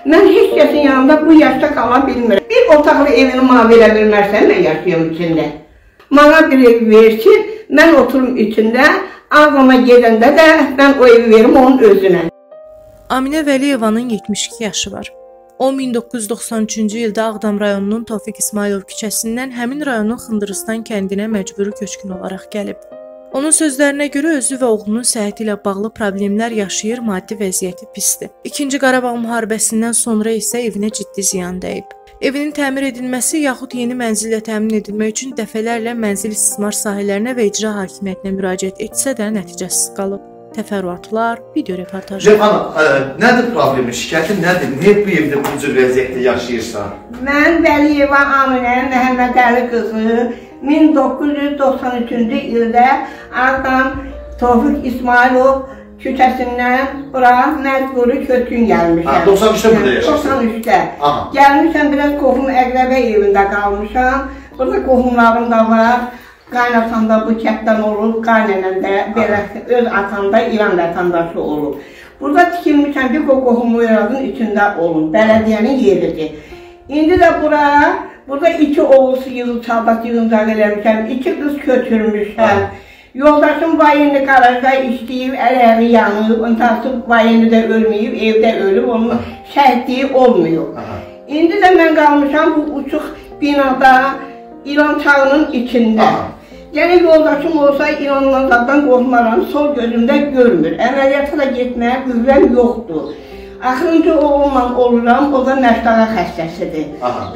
Mən heç kəsin yanında bu yaşda qala bilmirəm. Bir otaqlı evini mənə verə bilmərsən, mən yaşayım içində. Mənə bir ev versin, mən oturum içində, ağlama gedəndə də mən o evi verim onun özünə. Aminə Vəliyevanın 72 yaşı var. O 1993-cü ildə Ağdam rayonunun Tofiq İsmailov küçəsindən həmin rayonun Xındırıstan kəndinə məcburi köçkün olaraq gəlib. Onun sözlərinə görə özü və oğlunun səhhəti ilə bağlı problemlər yaşayır, maddi vəziyyəti pisdir. İkinci Qarabağ müharibəsindən sonra isə evinə ciddi ziyan dəyib. Evinin təmir edilməsi yaxud yeni mənzillə təmin edilmək üçün dəfələrlə mənzil istismar sahələrinə və icra hakimiyyətinə müraciət etsə də nəticəsiz qalıb. Təfərrüatlar, video reportajı. Xanım, nədir problemi, şikayətin nədir? Niyə bu evdə bu cür vəziyyətdə yaşayırsan? Mən Vəliyeva Aminə Məhəmmədəli qızı 1993-cü ildə Ağdam Tofiq İsmailov küçəsindən bura məcburi köçkün gəlmişəm. 93-də burada yaşayırsan? 93-də. Gəlmişəm, biraz qohum əqrəbə evində qalmışam. Burada qohumlarım da var. Qaynatam da bu kətdən olub, qaynanəm də belə öz atam da İran vətəndaşı olub. Burada tikilmişəm ki, o qohumu yaradın içində olun, bələdiyyənin yeridir. İndi də burada 2 oğuz çaldat yığıncaq eləmişəm, 2 qız köçürmüşəm. Yoldaşım vayeni qarajda işləyib, əl-əli yanıb, öntası vayeni də ölməyib, evdə ölüb, onun şəhidliyi olmuyor. İndi də mən qalmışam bu uçuq binada, İran çağının içində. Yəni yoldaşım olsa İrandan zaten qorxmaram, sol gözümdə görmür. Əməliyyata da getməyə qüvvəm yoxdur. Axırıncı oğlumla oluram, o da məşdağa xəstəsidir.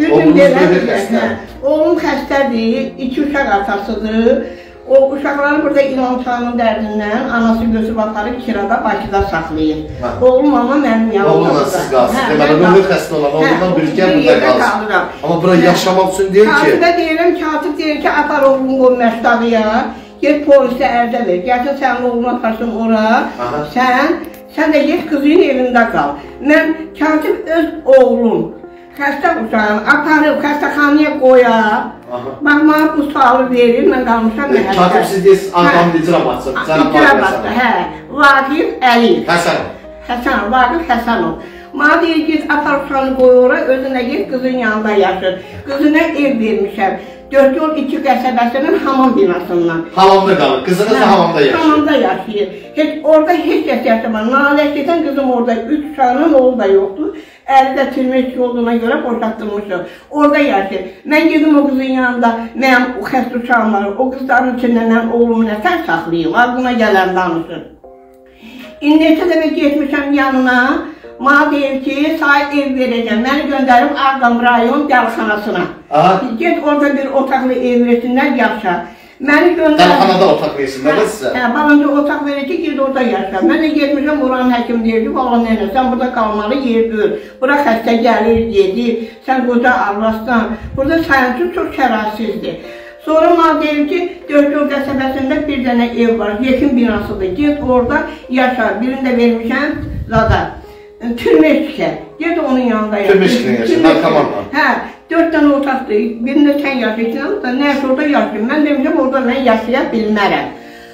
Oğlum xəstədir, 2 uşaq atasıdır. O uşaqları burada İran çağının dərdindən anası gözü baxarıb kirada Bakıda saxlayır. Oğlum ama mənim yanımda. Oğlumla siz qalsın. Deməli, ömür xəstə olan oğlumla birgə burada qalsın. Amma bura yaşamaq üçün deyil ki... Katibə deyirəm, katib deyir ki, apar oğlum o məşdağıya, get polisə ərzə ver, gəlsin sənin oğlunu atarsın ora, sən də get qızın evində qal. Mən katib öz oğlum, xəstə uşağım, aparıb xəstəxanaya qoyar, baxmağa bu sualı verir, mən qalmışam mənə. Katib siz deyirsiniz, Ağdamın icra başçı, Vaqif Əliyev. Həsənov. Vaqif Həsənov. Mənə deyir, git apar uşağını qoy ora, özünə git qızın yanında yaşır. Qızına ev vermişəm. 4 yol 2 qəsəbəsinin hamam binasından. Hamamda qalır, qızınız da hamamda yaşayır. Hamamda yaşayır. Orada heç kəs yaşamır. Naləş edən qızım orada 3 uşağının oğlu da yoxdur. Əli də türməkçi olduğuna görə boşaltdırmışım. Orada yaşayır. Mən gedim o qızın yanında, mənim xəstə uşağım var. O qızların içindən mən oğlumu nətər saxlayayım? Ağzına gələn danışır. İndi neçə dəfə getmişəm yanına. Mənə deyir ki, sahib ev verəcəm. Məni göndərib Ağdam rayon dəlxanasına. Get orada bir otaqlı ev versinlər, yaşa. Məni göndərib... Dəlxanada otaq versinlər də sizə? Balanca otaq verir ki, git orada yaşa. Mən də getmişəm, oranın həkim deyir ki, valla nənə, sən burada qalmalı yer gör. Bura xəstə gəlir, gedir, sən qoca arvasdan. Burada sayıncı çox şərasizdir. Sonra mənə deyir ki, 4 yol qəsəbəsində bir dənə ev var, yekin binasıdır. Get orada yaşa. Birində vermişəm zada. Türmeşkə. Ged onun yanında yaşayır. Türmeşkə yaşayır, narkomanla. 4 dənə otaqdır. Birində sən yaşayırsan, nəyəsə orada yaşayır. Mən demişəm, orada mən yaşaya bilmərəm.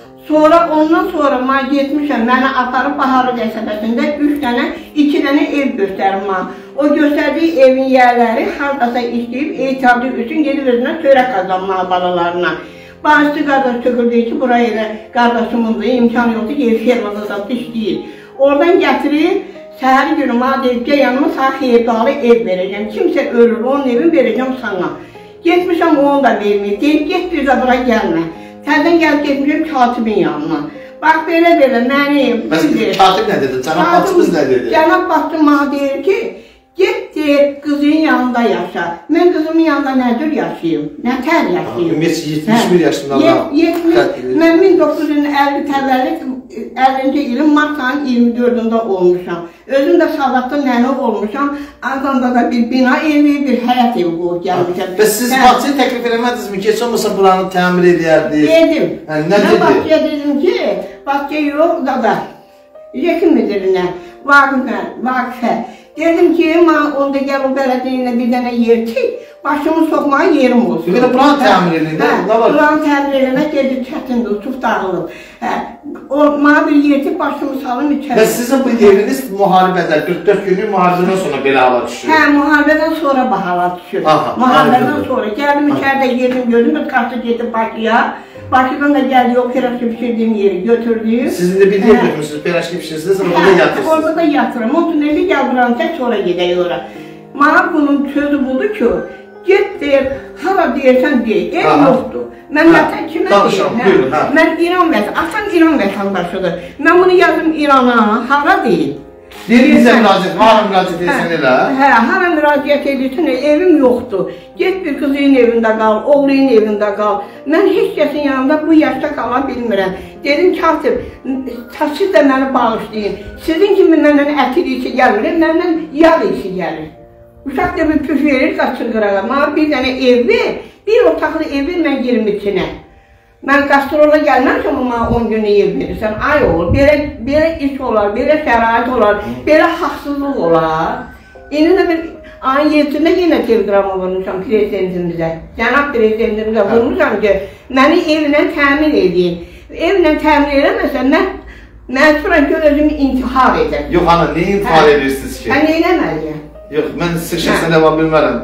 Ondan sonra mən getmişəm, məni aparıb Baharı qəsəbəsində 3 dənə, 2 dənə ev göstərim mən. O göstərdiyi evin yerləri hardasa işləyib, etibarı üçün gedib özünə törək qazanmalı balalarına. Bağışlı qardaş töküldüyü ki, buraya elə qardaşımızdır, imkan yoxdur ki, fermada da işləyir. Oradan gətirir, səhəri günü mənə deyib ki, yanıma sağ xeyirdalı ev verəcəm. Kimsə ölür, onun evini verəcəm sana. Getmişəm, onu da verməyib. Deyib, get bir də bura gəlmə. Təzdən gəlib getmişəm katibin yanına. Bax, belə, məni... Bəs katib nə dedi? Cənab başçımız nə dedi? Cənab başçım mənə deyir ki, get deyir, qızın yanında yaşa. Mən qızımın yanında nədir yaşayayım? Nətər yaşayayım? 71 yaşında var. Mən 1950 təvəllüd 50-ci ilin mart ayının 24-də olmuşam. Özüm də Salatlı nənə olmuşam. Ağdamda da bir bina evi, bir həyat evi qoyub gəlmişəm. Bəs siz Bakıya təklif eləmədinizmi ki, heç olmasa buranı təmir edərdiniz? Dedim. Nə dedi? Mən Bakıya dedim ki, Bakıya yox, dada. Yekin müdürünə, Vaqifə. Dedim ki, onda gəl o bələdiyyə bir dənə yer çək, başımı soxmağa yerim olsun. Bir də buranı təmir edin, nə var? Buranı təmir eləmək gedir, çətindir, çox dağılır. Mənə bir yer çək, başımı salım içəri. Və sizin bu eviniz müharibədə, 44 günlük müharibədən sonra belə hala düşür? Hə, müharibədən sonra bahala düşür. Müharibədən sonra. Gəldim içəridə yedim, gördüm, bir kartı gedim Bakıya. Bakıdan da gəldi, o piraşki pişirdiyim yeri götürdüm. Sizin de bir yer götürmüşsünüz, piraşki pişirirsiniz, orada yatırsınız. Orada da yatırım. O tüneli gəl buranı çək, sonra gedək ora. Mənə bunun sözü budur ki, get deyir, hara deyirsən deyil, ev yoxdur. Mən vətən kimə deyil? Mən İran vətən, atam İran vətəndaşıdır. Mən bunu yazdım İrana, hara deyil. Deyirsə müraciət, hara müraciət edirsən elə? Hə, hara müraciət edirsən, evim yoxdur. Get bir qızın evində qal, oğlunun evində qal. Mən heç kəsin yanında bu yaşda qala bilmirəm. Dedim katib, siz də məni bağışlayın. Sizin kimi məndən ətil işi gəlmir, məndən yağ işi gəlir. Uşaq da bir püf verir, qaçır qırağa. Mənə bir dənə ev ver, bir otaqlı ev ver, mən girim içinə. Mən qastrolda gəlməmişəm, amma 10 günü yer verirsən, ay olur, belə iş olar, belə şərait olar, belə haqsızlıq olar. İndi də bir ayın 7-də yenə telegrama vurmuşam prezidentimizə, cənab prezidentimizə vurmuşam ki, məni evlə təmin edin. Evlə təmin eləməsəm, mən məcburan ki, özümü intihar edəm. Yox, ana, niyə intihar edirsiniz ki? Mən eləməliyəm. Yox, mən siz şəxsən evan bilmərəm.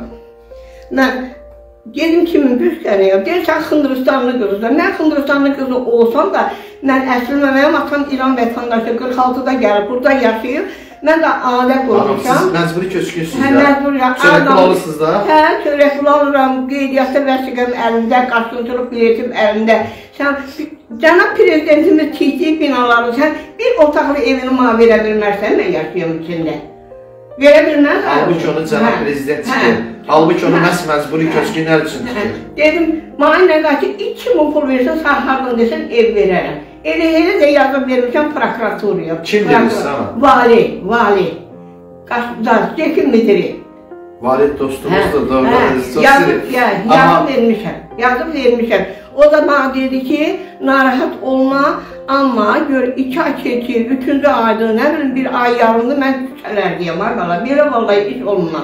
Mən gedim kimin büstəniyəm, deyirsən Xındırıstanlı qızıdır. Mən Xındırıstanlı qızı olsam da, mən əslində mənim atam İran vətəndaşı 46-da gəlib, burada yaşayıb. Mən də ailə qurmuşam. Siz məcburi köçkünsünüz da? Hə, məcburiyəm. Çörək pul alırsınız da? Hə, çörək pul alıram, qeydiyyatda vəsiqəm əlimdə, qaçıntılıq biletim əlimdə. Sən, cənab prezidentimiz çiğdiyi binaları, sən bir otaqlı evini mənə verə bilmərsən, mən yaşayım içində. Verə bilməz? Halbuki onu cənab prezident çıxır. Halbuki onu məhz məcburi köçkünlər üçün çıxır. Dedim, mənə nə qədər ki, 2000 pul versən, sahhardan desən, ev verərəm. Elə də yazıb vermişəm prokuraturaya. Kim demiş sana? Vali. Zekim müdiri. Vali dostumuzdur, doğru. Yazıb vermişəm. O da bana dedi ki, narahat olma, amma gör 2 ay keçir, 3-cü ayda, nə bilim bir ay yarımda mən küçələrdiyəm, belə vallahi iş olmaz.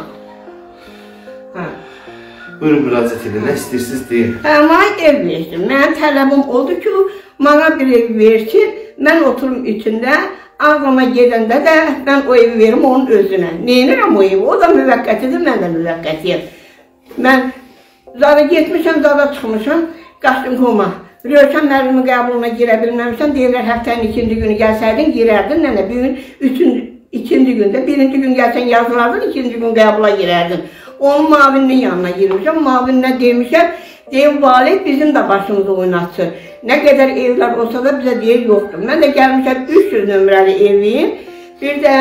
Buyurun müraciət edin, nə istəyirsiniz deyin. Mənə ev versin. Mənim tələbim oldu ki, mənə bir ev versin, mən oturum içində, ağlama gedəndə də mən o evi verim onun özünə. Neyinirəm o evi? O da müvəqqətidir, mən də müvəqqətiyəm. Mən zada getmişəm, zada çıxmışam, qaçdım Homa. Rövşən müəllimi qəbuluna girə bilməmişəm, deyirlər həftənin 2-ci günü gəlsəydin, girərdin, nənə, ikinci gündə, birinci gün gəlsən yazılardın, 2-ci gün qəbula girərdin. Onun mavinin yanına girmişəm, mavininə demişəm, deyim, vali bizim də başımızı oynatsın. Nə qədər evlər olsa da bizə deyir, yoxdur. Mən də gəlmişəm 300 nömrəli evim, bir də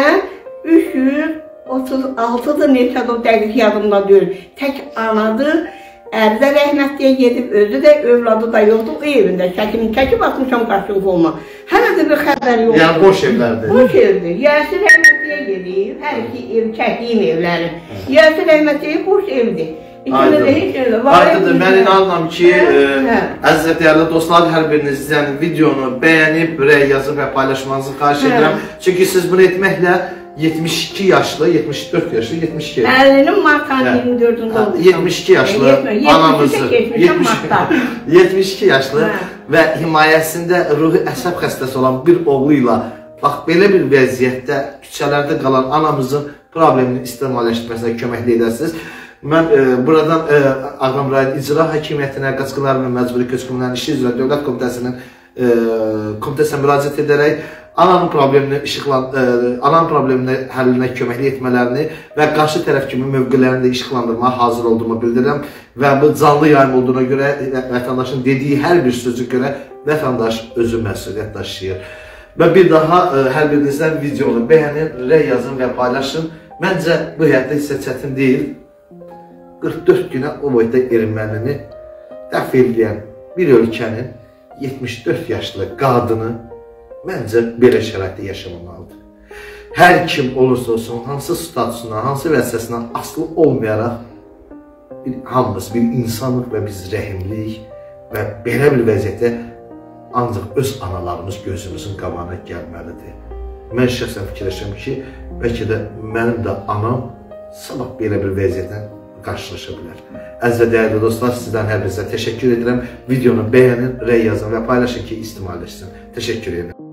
336-dır, neçədir o dəqiq yadımda deyil. Tək anadır, əri də rəhmətliyə gedib, özü də, övladı da yoxdur, o evində şəkilini çəkib atmışam qaçın olma. Hələ də bir xəbər yoxdur. Yəni boş evlərdir. Boş evdir. Yəsi rəhmətliyə gedib, hər iki ev çəkdiyim evlərim. Yəsi rəhmətliyə boş evdir. Aydındır, mən inanıram ki, əziz və dəyərli dostlar, hər biriniz videonu bəyənib, rəy yazıb və paylaşmanızı xahiş edirəm. Çünki siz bunu etməklə 72 yaşlı, 74 yaşlı, 72 yaşlı. 50'nin Mart'tan 24'ünde olmuşum. 72 yaşlı anamızı, 72 yaşlı və himayəsində ruhi əsəb xəstəsi olan bir oğluyla, bax, belə bir vəziyyətdə küçələrdə qalan anamızın problemini istimalləşdirməsinə köməklə edərsiniz. Mən buradan Ağdam rayon icra hakimiyyətinə, qaçqınlar və məcburi köçkünlərin işi üzrə Dövlət Komitəsinə müraciət edərək ananın problemini həllinə köməkli etmələrini və qarşı tərəf kimi mövqelərini də işıqlandırmağa hazır olduğumu bildirirəm və bu canlı yayım olduğuna görə vətəndaşın dediyi hər bir sözü görə vətəndaş özü məsuliyyət daşıyır. Və bir daha hər birinizdən videonu bəyənin, rəy yazın və paylaşın. Məncə bu həyatda isə çətin deyil. 44 günə o boyda ermənini dəf eləyən bir ölkənin 74 yaşlı qadını məncə belə şəraitdə yaşamalıdır. Hər kim olursa olsun, hansı statusuna, hansı vəzifəsinə asılı olmayaraq hamımız bir insanlıq və biz rəhimliyik və belə bir vəziyyətdə ancaq öz analarımız gözümüzün qabağına gəlməlidir. Mən şəxsən fikirləşirəm ki, bəlkə də mənim də anam sabah belə bir vəziyyətlə qarşılaşa bilər. Əziz və dəyərli dostlar, sizdən hər birinizə təşəkkür edirəm. Videonu bəyənin, rəy yazın və paylaşın ki, istimaliləşsin. Təşəkkür edirəm.